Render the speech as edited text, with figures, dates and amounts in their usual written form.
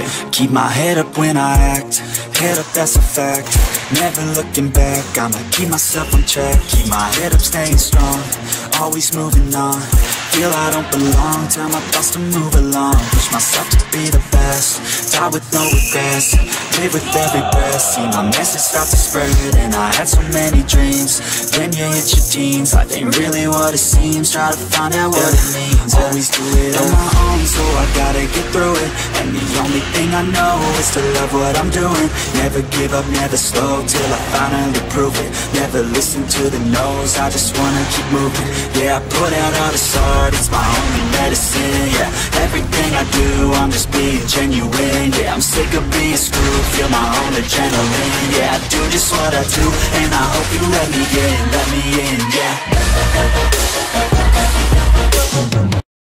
Keep my head up when I act, head up, that's a fact. Never looking back, I'ma keep myself on track. Keep my head up, staying strong, always moving on. Feel I don't belong, tell my thoughts to move along. Push myself to be the best, die with no regrets. Live with every breath, see my message start to spread. And I had so many dreams, then you hit your teens. Life ain't really what it seems, try to find out what it means. Always do it on my own, so I gotta get through it. And the only thing I know is to love what I'm doing. Never give up, never slow, till I finally prove it. Never listen to the no's, I just wanna keep moving. Yeah, I put out all this art, it's my only medicine. Yeah, everything I do, I'm just being genuine. Yeah, I'm sick of being screwed, feel my own adrenaline. Yeah, I do just what I do, and I hope you let me in, yeah.